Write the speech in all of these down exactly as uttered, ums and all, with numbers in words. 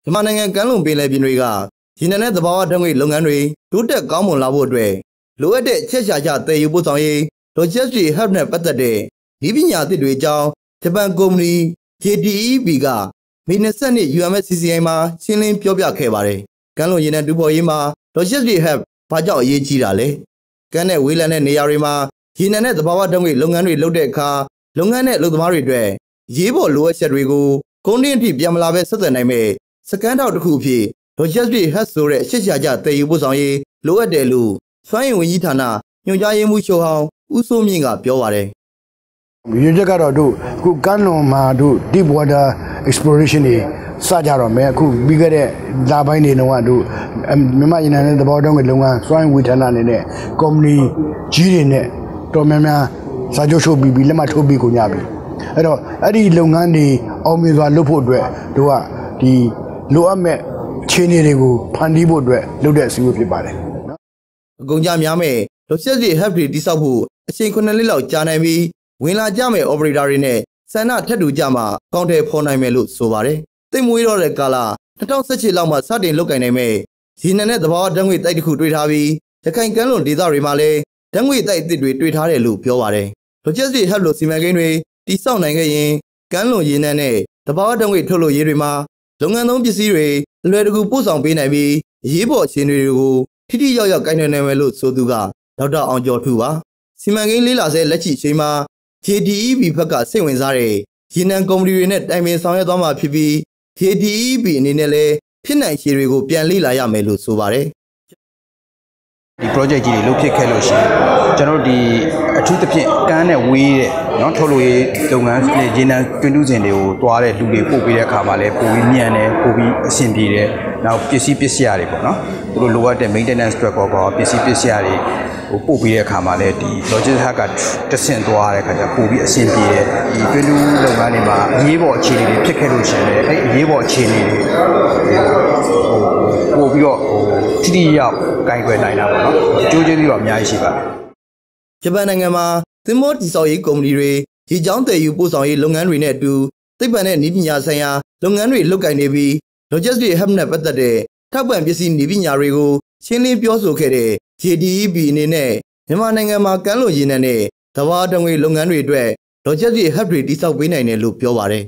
မြန်မာနိုင်ငံကမ်းလွန်ပင်လယ်ပြင်တွေကရေနံနဲ့သဘာဝဓာတ်ငွေ့လုပ်ငန်းတွေတိုးတက်ကောင်းမွန်လာဖို့အတွက်လိုအပ်တဲ့ချက်ရှာချသယ်ယူပို့ဆောင်ရေး Logistic Hub နဲ့ပတ်သက်တဲ့ဤပညာသစ်တွေအကြောင်းဂျပန်ကုမ္ပဏီ J D E B ကမေ ၂၂ U M F C C I မှာရှင်းလင်းပြောပြခဲ့ပါတယ်။ကမ်းလွန်ရေနံတူးဖော်ရေးမှာ Logistic Hub ဘာကြောင့်အရေးကြီးတာလဲ။ကမ်းနဲ့ဝေးလံတဲ့နေရာတွေမှာရေနံနဲ့သဘာဝဓာတ်ငွေ့လုပ်ငန်းတွေလုပ်တဲ့အခါလုပ်ငန်းနဲ့အလုပ်သမားတွေအတွက်ရေးပေါ်လိုအပ်ချက်တွေကိုကုန်တင်အထိပြန်မလာပဲဆက်သွယ်နိုင်မဲ့စကန်ထောက်တစ်ခုအဖြစ် Logistic Hub ဆိုတဲ့ရှစ်ရှာကြတည်ယူပို့ဆောင်ရေးလိုအပ်တယ်လို့စွမ်းအင်ဝန်ကြီးဌာနညွှန်ကြားရေးမှူးချုပ်ဟောင်းဦးစိုးမြင့်ကပြောပါတယ်။ရေချက်ကတော့တို့အခုကမ်းလွန်မှာတို့ deep water exploration တွေစကြတော့မယ်အခုပြီးခဲ့တဲ့လပိုင်းတွေတော့တို့မြန်မာရေနံနဲ့သဘာဝဓာတ်ငွေ့လုပ်ငန်းစွမ်းအင်ဝန်ကြီးဌာနအနေနဲ့ကုမ္ပဏီကြီးတွေနဲ့တော်များများစာချုပ်ချုပ်ပြီးပြီးလက်မှတ်ထိုးပြီးကိုညပြီ။အဲ့တော့အဲ့ဒီလုပ်ငန်းတွေအောင်မြင်စွာလုပ်ဖို့အတွက်တို့ကဒီလိုအပ်မဲ့ခြေနေတွေကိုဖန်တီးဖို့အတွက်လုပ်တဲ့အစည်းအဝေးဖြစ်ပါတယ်နော်အကုန်ကြများမဲ့ Logistic Hub တွေတိစောက်ဖို့အချိန်ခုနှစ်လလောက်ကြာနိုင်ပြီးဝင်လာကြမဲ့ operator တွေနဲ့စံနာထက်တူကြမှာကောင်းတယ်ဖော်နိုင်မယ်လို့ဆိုပါတယ်သိမွေးတော့တဲ့ကာလ၂၀၁၈လောက်မှစတင်လုပ်ကင်နိုင်မဲ့ရေနံနဲ့သဘာဝဓာတ်ငွေ့တိုက်တစ်ခုတွေ့ထားပြီးရခိုင်ကမ်းလွန်ဒေသတွေမှာလည်းဓာတ်ငွေ့တိုက်အသစ်တွေတွေ့ထားတယ်လို့ပြောပါတယ် Logistic Hub လို့စီမံကိန်းတွေတိစောက်နိုင်ခဲ့ရင်ကမ်းလွန်ရေနံနဲ့သဘာဝဓာတ်ငွေ့ထုတ်လုပ်ရေးတွေမှာလုပ်ငန်းသုံးပစ္စည်းတွေအလွယ်တကူပို့ဆောင်ပေးနိုင်ပြီးအရေးပေါ်အခြေအနေတွေကိုထိထိရောက်ရောက်ကိုင်တွယ်နိုင်မယ်လို့ဆိုသူကဒေါက်တာအောင်ကျော်ထူပါစီမံကိန်းလေးလာဆဲလက်ရှိအချိန်မှာ J D E B ဘက်ကစိတ်ဝင်စားတဲ့ရေနံကုမ္ပဏီတွေနဲ့တိုင်ပင်ဆောင်ရွက်သွားမှာဖြစ်ပြီး J D E B အနေနဲ့လည်းဖြစ်နိုင်ခြေတွေကိုပြန်လေ့လာရမယ်လို့ဆိုပါတယ်ဒီ project ကြီးတွေလုပ်ဖြစ်ခဲ့လို့ရှိရင်ကျွန်တော်တို့ဒီအထူးသဖြင့်ကမ်းနဲ့ဝေးတဲ့เนาะထုတ်လို့ရေးလုပ်ငန်းရေနံတွင်းတူးစင်တွေကိုတွားတဲ့လူတွေပို့ပေးတဲ့အခါမှာလည်းပိုပြီးမြန်တယ်ပိုပြီးအဆင်ပြေတယ်နောက်ပစ္စည်းပစ္စည်းတွေပေါ့เนาะသူတို့လိုအပ်တဲ့ maintenance အတွက်ကောပစ္စည်းပစ္စည်းတွေဟိုပို့ပေးတဲ့အခါမှာလည်းဒီ Logistic Hub ကတဆင့်သွားတဲ့အခါကျပိုပြီးအဆင်ပြေတယ်ဒီတွင်းတူးလုပ်ငန်းတွေမှာအရေးပေါ်အခြေအနေတွေဖြစ်ခဲ့လို့ရှိရင်လည်းအဲ့အရေးပေါ်အခြေအနေတွေဟိုပို့ပြီးတော့ဟိုထိထိရောက်ကိုင်တွယ်နိုင်တာပေါ့နော်အကျိုးကျေးဇူးတော့အများကြီးရှိပါတယ်ဂျပန်နိုင်ငံမှာသင်္ဘောတည်ဆောက်ရေးကုမ္ပဏီတွေရေကြောင်းတည်ယူပို့ဆောင်ရေးလုပ်ငန်းတွေနဲ့အတူသိပ္ပံနဲ့နည်းပညာဆိုင်ရာလုပ်ငန်းတွေလုပ်ကိုင်နေပြီး Logistic Hub နဲ့ပတ်သက်တဲ့ထောက်ပံ့ပစ္စည်းနည်းပညာတွေကိုရှင်းလင်းပြောဆိုခဲ့တဲ့ J D E B အနေနဲ့မြန်မာနိုင်ငံမှာကမ်းလွန်ရေနံနဲ့သဘာဝဓာတ်ငွေ့လုပ်ငန်းတွေအတွက် Logistic Hub တွေတည်ဆောက်ပေးနိုင်တယ်လို့ပြောပါတယ်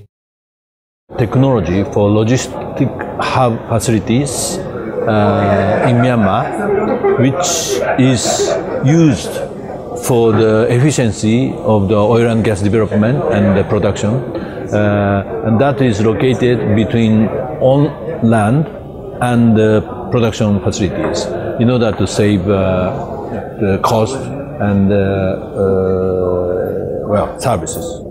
Technology for logistic hub facilities uh, in Myanmar, which is used for the efficiency of the oil and gas development and the production, uh, and that is located between on land and the production facilities in order to save uh, the cost and uh, uh, well services.